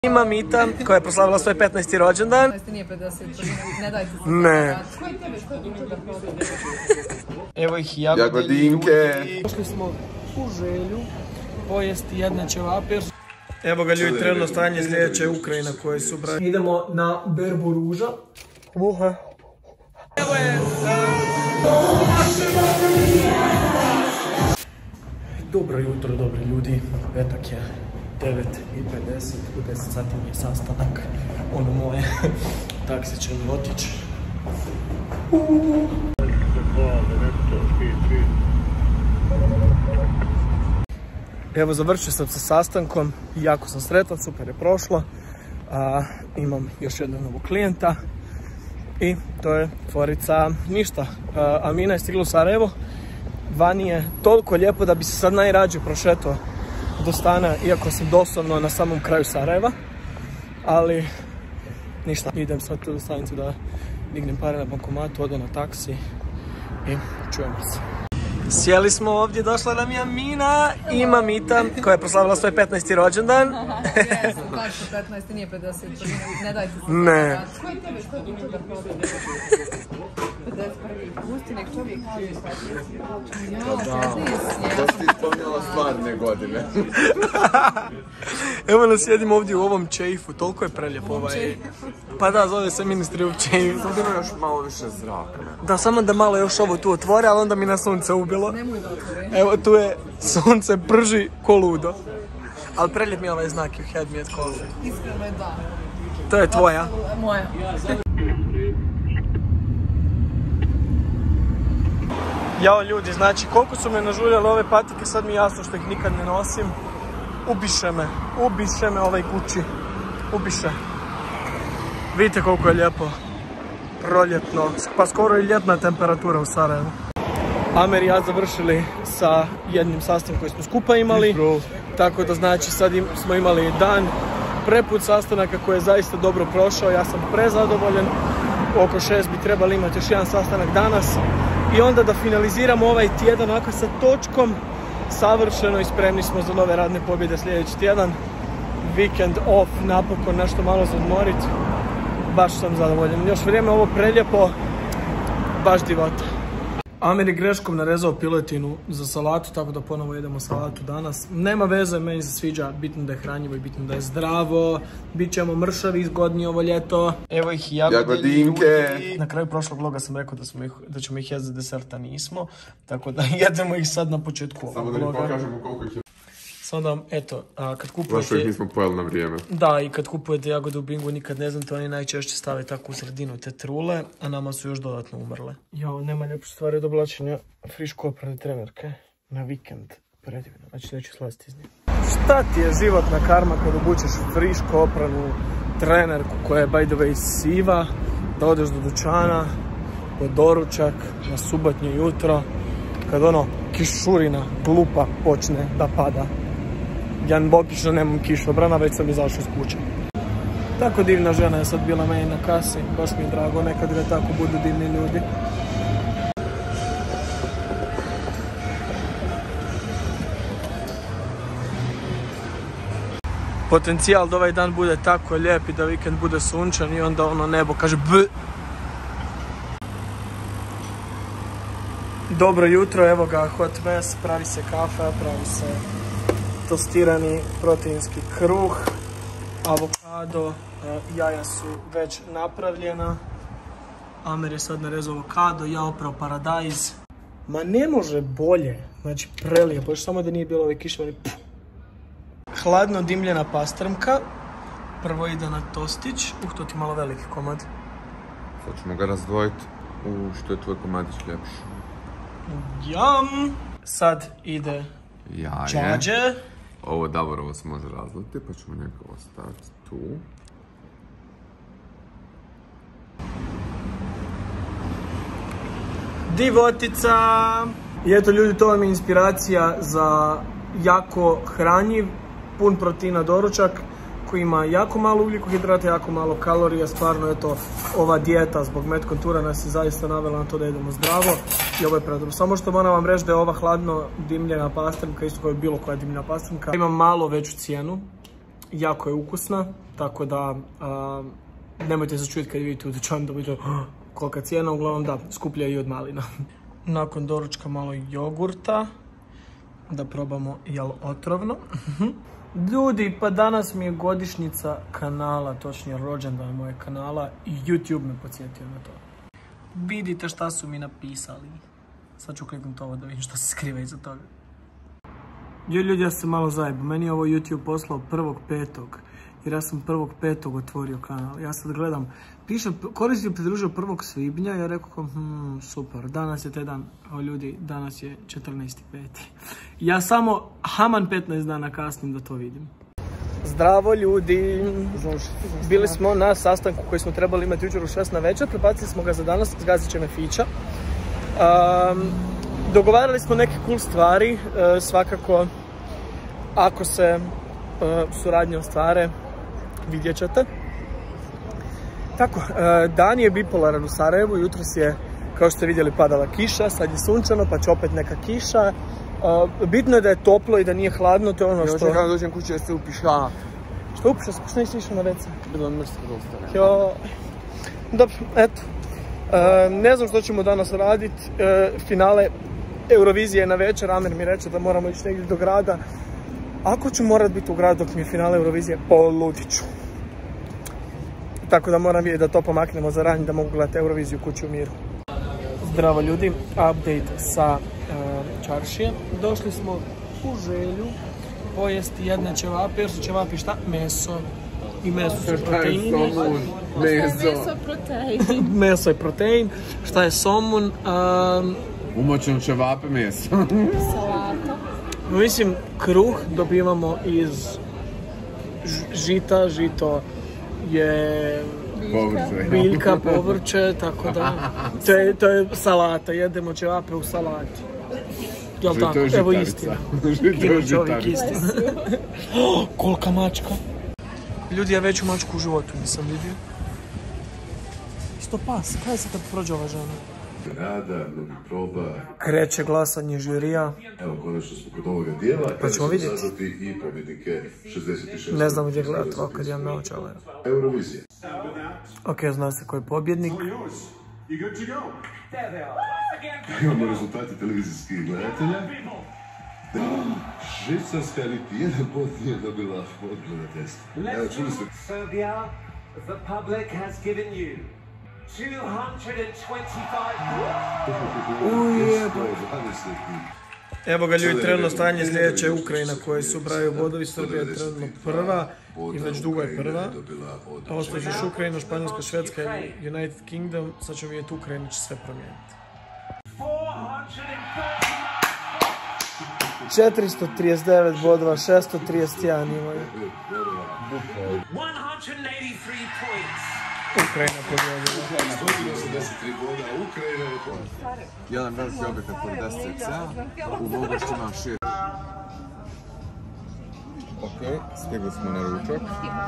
Ima Mita koja je proslavila svoj 15. rođendan. Nije 50, ne dajte se. Ne. Ko je tebe što je da prodaje? Evo ih jagodinke. Došli smo u Želju pojesti jedne ćevape. Evo ga ljudi, trenutno stanje sljedeće Ukrajina koje su brali. Idemo na berbu ruža. Buha. Evo je. Dobro jutro, dobri ljudi. Petak je 9:50, u 10 sati mi je sastanak. Ono moje. Taksi će mi otići. Evo, završio sam sa sastankom, jako sam sretan, super je prošlo. Imam još jednog novog klijenta i to je tvorica ništa. Amina je stigla u Sarajevo, vani je toliko lijepo da bi se sad najrađe prošetao do stana, iako sam doslovno na samom kraju Sarajeva, ali ništa, idem sad tu do stanicu da dignem pare na bankomatu, odem na taksi i čujemo se. Sjeli smo ovdje, došla nam je Amina i ima Mita koja je proslavila svoj 15. rođendan. Jesam, tačno 15, nije 50, ne dajte se. Ne. Ko je tebe što je da prodaje? 51. Pusti nek čovjek kaže. Da si ispomnjala stvarne godine. Evo nas sjedimo ovdje u ovom čeifu, toliko je prelijep ovaj. Pa da, zove se Ministry of Čeif. Sad ima još malo više zraka. Da, samo da malo još ovo tu otvore, ali onda mi na sunce ubilo. Nemoj da otvore. Evo tu je sunce prži ko ludo. Ali prelijep mi je ovaj znak, you had me at call. Iskreno je da. To je tvoja. Moja. Jao ljudi, znači koliko su me nažuljale ove patike, sad mi je jasno što ih nikad ne nosim. Ubiše me ovaj Gucci, ubiše. Vidite koliko je lijepo, proljetno, pa skoro i ljetna temperatura u Sarajevu. Amer i ja završili sa jednim sastankom koji smo skupa imali, tako da znači sad smo imali dan preput sastanaka koji je zaista dobro prošao, ja sam prezadovoljan, oko 6 bi trebali imati još jedan sastanak danas i onda da finaliziramo ovaj tjedan onako sa točkom, savršeno i spremni smo za nove radne pobjede sljedeći tjedan. Vikend off, napokon nešto malo za odmorit, baš sam zadovoljan. Još vrijeme ovo preljepo, baš divota. Amer je greškom narezao piletinu za salatu, tako da ponovo jedemo salatu danas. Nema veze, meni se sviđa, bitno da je hranjivo i bitno da je zdravo. Bićemo mršavi, zgodni ovo ljeto. Evo ih jagodinke. Na kraju prošlog vloga sam rekao da ćemo ih jesti za deserta, nismo. Tako da jedemo ih sad na početku ovog vloga. Samo da mi pokažemo koliko ih je. Samo da, eto, kad kupujete... Zašto ih nismo pojeli na vrijeme. Da, i kad kupujete jagode u Bingu, nikad ne znate, oni najčešće stave tako u sredinu te trule, a nama su još dodatno umrle. Jao, nema lijepo stvari od oblačenja friško oprane trenerke na vikend. Predivno, znači neću slaziti iz nje. Šta ti je životna karma kad obučeš friško opranu trenerku koja je by the way siva, da odeš do dućana, po doručak, na subotnje jutro, kad ono kišurina glupa počne da pada. Jan Bokić, nemam kišobrana, već sam izašao iz kuće. Tako divna žena je sad bila meni na kasi, baš mi je drago, nekad ga tako budu divni ljudi. Potencijal da ovaj dan bude tako lijep i da vikend bude sunčan i onda ono nebo kaže b. Dobro jutro, evo ga hot mess, pravi se kafa, pravi se tostirani proteinski kruh, avokado, jaja su već napravljena. Amer je sad narezao avokado, ja oprao paradajz. Ma ne može bolje, znači prelijepo, još samo da nije bilo ove kiševani. Hladno dimljena pastrmka, prvo ide na tostić, to ti malo veliki komad. Sad ćemo ga razdvojiti u što je tvoj komadić ljepši. Jam! Sad ide džađe. Ovo Davorovo se može razliti, pa ćemo njega ostaviti tu. Divotica! I eto ljudi, to vam je inspiracija za jako hranjiv, pun proteina doručak koji ima jako malo ugljikohidrata, jako malo kalorija. Stvarno eto, ova dijeta zbog metkontura nas je zaista navela na to da jedemo zdravo i ovo je predobro. Samo što moram vam reći da je ova hladno dimljena pastrmka, isto kao je bilo koja dimljena pastrmka, ima malo veću cijenu. jako je ukusna, tako da nemojte se čuditi kad vidite u dućanu da vidite kolika cijena, uglavnom da, skuplja i od malina. Nakon doručka malo jogurta, da probamo jel otrovno. Ljudi, pa danas mi je godišnjica kanala, točnije rođendan moje kanala i YouTube me podsjetio na to. Vidite šta su mi napisali. Sad ću kliknuti ovo da vidim šta se skriva iza toga. Ljudi, ja se malo zajebam. Meni je ovo YouTube poslao 1.5. jer ja sam 1.5. otvorio kanal. Ja sad gledam, piše, korisnik pridružio 1. svibnja, ja rekao, super, danas je taj dan, o ljudi, danas je 14.5. Ja samo haman 15 dana kasnim da to vidim. Zdravo ljudi! Bili smo na sastanku koji smo trebali imati jučer u 6 na večer, prebacili smo ga za danas, zgazit će me Fića. Dogovarali smo neke cool stvari, svakako ako se suradnje ostvare, vidjet ćete. Tako, dan je bipolaran u Sarajevu, jutros je, kao što ste vidjeli, padala kiša, sad je sunčano, pa će opet neka kiša. Bitno je da je toplo i da nije hladno, to je ono što... Ja kada dođem kući da se upiša. Što upiša se, pošto nisi išao na WC? Bilo je mrsko dosta. Jo... Dobro, eto. Ne znam što ćemo danas raditi. Finale Eurovizije je na večer, Amer mi reče da moramo ići negdje do grada. Ako ću morat biti u gradu dok mi je finale Eurovizije, poludit ću. Tako da moram vidjeti da to pomaknemo za ranj, da mogu gledati Euroviziju kući u miru. Zdravo ljudi, update sa čaršije. Došli smo u Želju pojesti jedne ćevape, jer su ćevapi šta? Meso. I meso su proteini. Meso, protein. Meso je protein. Šta je somun? Umočen ćevape meso. Salata. Mislim, kruh dobivamo iz žita. Žito je biljka, povrće, tako da. To je salata, jedemo ćevape u salati. Jel tako? Evo istina. Ima čovjek istina. Kolika mačka. Ljudi, ja veću mačku u životu nisam vidio. Isto pas, kaj se tako prođe ova žena? Rada, mnogi proba. Kreće glasanje žirija. Evo, konačno smo kod ovoga dijela. Pa ćemo vidjeti. Saznati i pobjednike 66. Ne znam gdje gledati ovako kad imam naočale. Eurovizije. Ok, zna se ko je pobjednik. Imamo rezultate televizijskih gledatelja. Švicarska niti jedan bod nije dobila od gledateljstva. Evo, čuli ste. Serbia, the public has given you 225. Evo ga ljudi, trenutno stanje sljedeće je Ukrajina koje su braju bodovi, Srbija je trenutno prva i već dugo je prva. A ostaje još Ukrajina, Španjolska, Švedska i United Kingdom, sad ćemo vidjeti Ukrajina će sve promijeniti. 439 bodova, 631 imaju. 183 points. Ukrajina pobjedila. 183 boda, Ukrajina je pobjedila. Jedan veliki objekat pored SCC-a, u Volgošćima šir. Ok, stigli smo na ručak.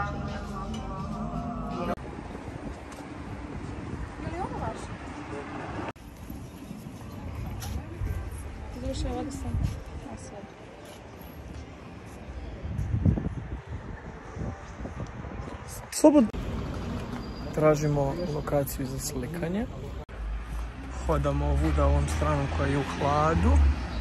Završaj, vodi sam. Slobodno. Tražimo lokaciju za slikanje. Hodamo ovuda ovom stranom koja je u hladu.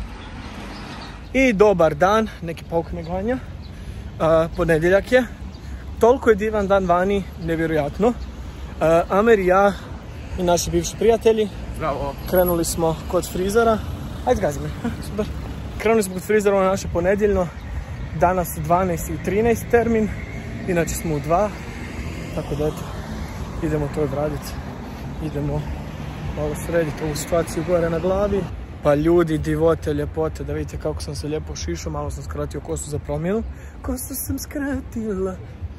I dobar dan, neki pokne ganja. Ponedjeljak je. Toliko je divan dan vani, nevjerojatno. Amer i ja i naši bivši prijatelji. Bravo. Krenuli smo kod frizera. Ajde zgazi me, super. Krenuli smo kod frizera na naše ponedjeljno. Danas 12 i 13 termin. Inače smo u 2. Tako da eto, idemo to odraditi. Idemo malo srediti ovu situaciju gore na glavi. Pa ljudi, divote, ljepote, da vidite kako sam se lijepo šišao. Malo sam skratio kosu za promjenu. Kosu sam skratila.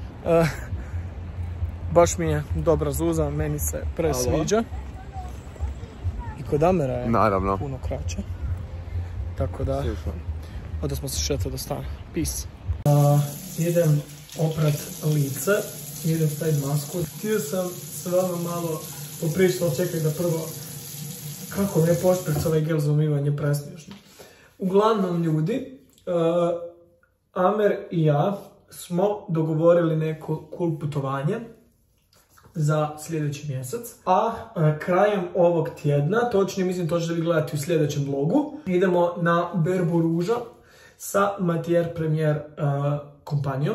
Baš mi je dobra zuza, meni se presviđa. I kod Amera je Naravno. puno kraće. Tako da, onda smo se šetali do stana. Peace. Idem oprat lice, idem staviti masku. Htio sam se vama malo popričati, ali čekaj da prvo, kako mi je pošpric ovaj gel za umivanje, presmiješno. Uglavnom ljudi, Amer i ja smo dogovorili neko cool putovanje za sljedeći mjesec. A krajem ovog tjedna, točnije mislim to ćete vi gledati u sljedećem vlogu, idemo na berbu ruža sa Matière Première kompanijom.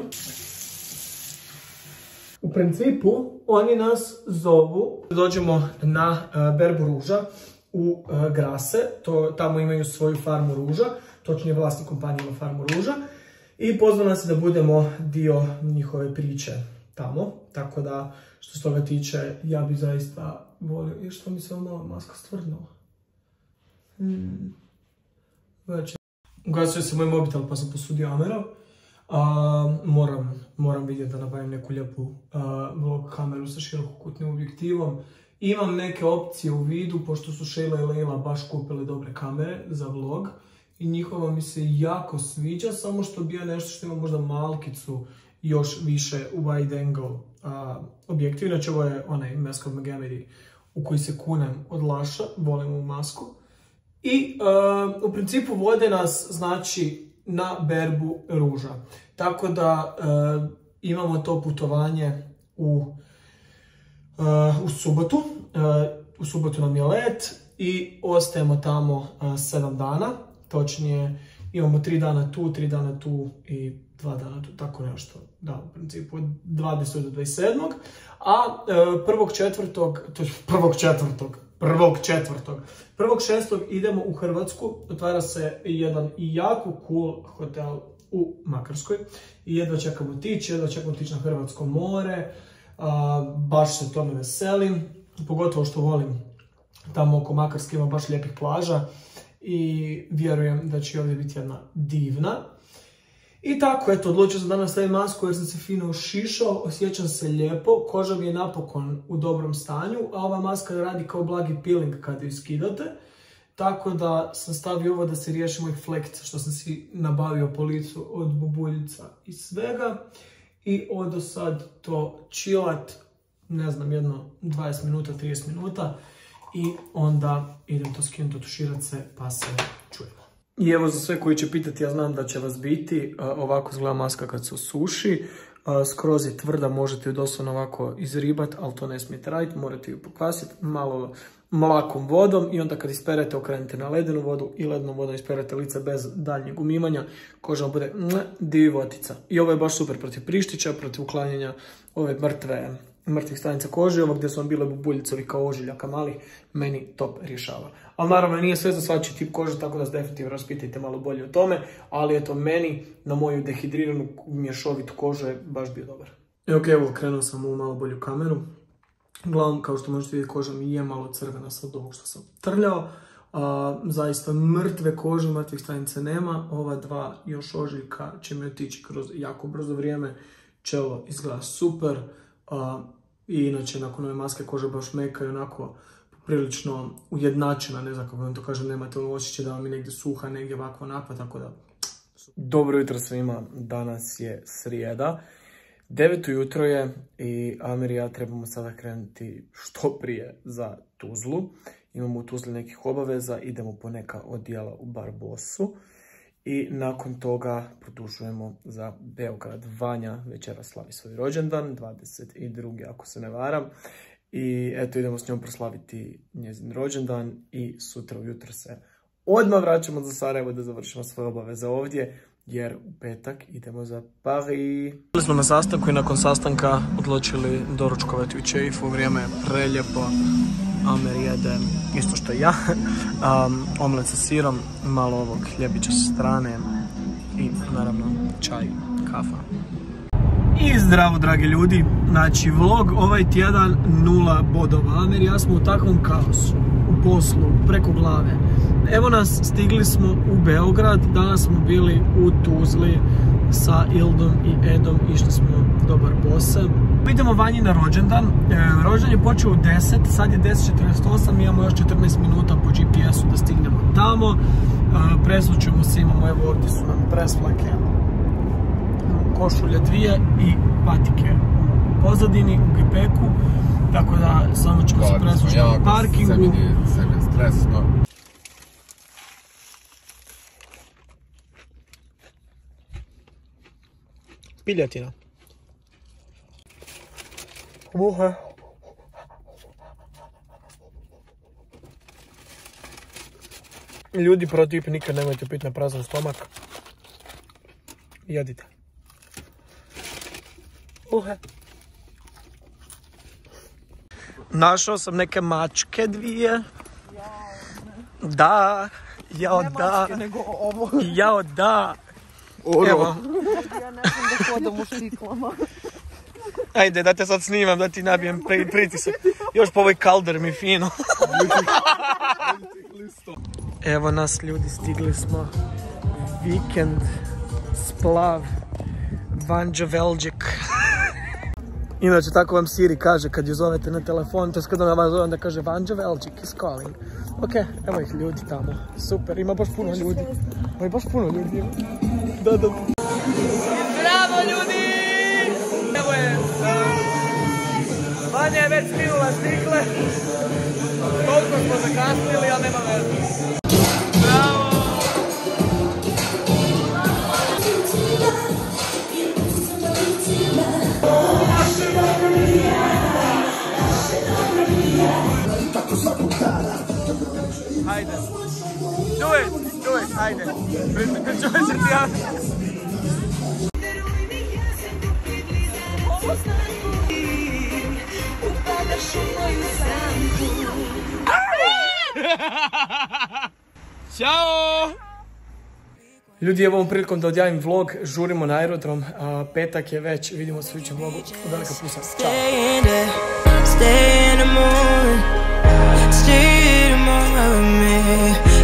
U principu, oni nas zovu, dođemo na berbu ruža u Grase, tamo imaju svoju farmu ruža, točnije vlasnik kompanije ima farmu ruža, i pozvao nas da budemo dio njihove priče tamo, tako da što se toga tiče, ja bi zaista volio, i što mi se malo maska stvrdnula. Ugasio se moj mobitel pa sam posudio Amera. Moram vidjeti da nabavim neku lijepu vlog kameru sa širokokutnim objektivom. Imam neke opcije u vidu, pošto su Sheila i Leila baš kupile dobre kamere za vlog. I njihova mi se jako sviđa, samo što bi ja nešto što ima možda malkicu još više wide angle objektiv. Inače ovo je onaj Mask of Megamity u koji se kunem od Laša, volim ovu masku. I u principu vode nas, znači, na berbu ruža. Tako da imamo to putovanje u subotu. U subotu nam je let i ostajemo tamo 7 dana. Točnije, imamo 3 dana tu, 3 dana tu i 2 dana tu, tako nešto. Da, u principu od 20. do 27. A 1.6. idemo u Hrvatsku, otvara se jedan jako cool hotel u Makarskoj i jedva čekamo otići na Hrvatsko more, baš se tome veselim, pogotovo što volim tamo oko Makarske, ima baš lijepih plaža i vjerujem da će ovdje biti jedna divna. I tako, eto, odlučio sam danas staviti masku jer sam se fino ušišao, osjećam se lijepo, koža mi je napokon u dobrom stanju, a ova maska radi kao blagi peeling kada ju skidate. Tako da sam stavio ovo da se riješi mojih flektica što sam si nabavio po licu od bubuljica i svega. I odo sad to chillat, ne znam, jedno 20 minuta, 30 minuta i onda idem to skinuti, otuširat se pa se čujemo. I evo za sve koji će pitati, ja znam da će vas biti, ovako izgleda maska kad se osuši, skroz je tvrda, možete ju doslovno ovako izribat, ali to ne smijete raditi, morate ju pokvasiti malo mlakom vodom i onda kad isperete okrenete na ledenu vodu i lednom vodom isperete lice bez daljnjeg umivanja, koža vam bude divotica. I ovo je baš super protiv prištića, protiv uklanjanja ove mrtvih stanica kože, ovo gdje su vam bile bubuljicovi kao ožiljaka mali, meni top rješava. Ali naravno nije sve za svačiji tip kože, tako da se definitivno raspitajte malo bolje o tome, ali eto meni na moju dehidriranu mješovitu kožu je baš bio dobar. Evo, krenuo sam u malo bolju kameru. Uglavnom, kao što možete vidjeti, koža mi je malo crvena sad ovog što sam trljao. Zaista mrtve kože, mrtvih stanica nema. Ova dva još ožiljka će mi otići kroz jako brzo vrijeme. Čelo izgleda super. I inače, nakon ove maske koža baš meka i onako prilično ujednačena, ne znam kako vam to kažem, nemate ono osjećaj da vam je negdje suha, negdje ovako onakva, tako da... Dobro jutro svima, danas je srijeda. 9 ujutro je i Amer i ja trebamo sada krenuti što prije za Tuzlu. Imamo u Tuzli nekih obaveza, idemo po neka odjela u Barbosu. I nakon toga produžujemo za Beograd. Vanja večera slavi svoj rođendan, 22. ako se ne varam. I eto, idemo s njom proslaviti njezin rođendan i sutra ujutro se odmah vraćamo za Sarajevo da završimo svoje obaveze ovdje, jer u petak idemo za Paris. Bili smo na sastanku i nakon sastanka odlučili doručkovati u Čeifu, vrijeme je preljepo. Amer jede isto što i ja, omlet sa sirom, malo ovog ljebića sa strane i naravno čaj, kafa. I zdravo dragi ljudi, znači vlog ovaj tjedan 0 bodova. Amer i ja smo u takvom kaosu, u poslu, preko glave. Evo nas, stigli smo u Beograd, danas smo bili u Tuzli sa Ildom i Edom, išli smo dobar posao. Idemo Vanji na rođendan, rođendan je počeo u 10, sad je 10:48, imamo još 14 minuta po GPS-u da stignemo tamo. Presvućemo se, imamo, evo ovdje su nam presvlake, košulje 2 i patike u pozadini, u gepeku, tako da samo ćemo se presvući na parkingu. Sebi je stresno. Piljetina. Muhe. Ljudi, protip, nikad nemojte piti na prazan stomak. Jedite. Muhe. Našao sam neke mačke dvije. Da. Jao da. Jao da. Evo. Ja ne znam da hodam u štiklama. Ajde, da te sad snimam, da ti nabijem pritisak. Još po ovoj kalder mi fino. Evo nas ljudi, stigli smo. Vikend, Splav, Vanđa Velđik. Inače, tako vam Siri kaže kad ju zovete na telefon, to je kada vam zovem da kaže Vanđa Velđik is calling. Ok, evo ih ljudi tamo. Super, ima baš puno ljudi. Ima baš puno ljudi. Da. Bravo ljudi! Evo je, Vanja je već skinula štikle. Toliko smo zakasnili, ali nema veze. Bravo! Ajde. Do it, ajde. Čuvaj se ti ja. Ćao! Ljudi, evo ovom prilikom da odjavim vlog, žurimo na aerodrom, petak je već, vidimo se u idućem vlogu, velika pusa, čao! Stay in the morning, stay tomorrow with me.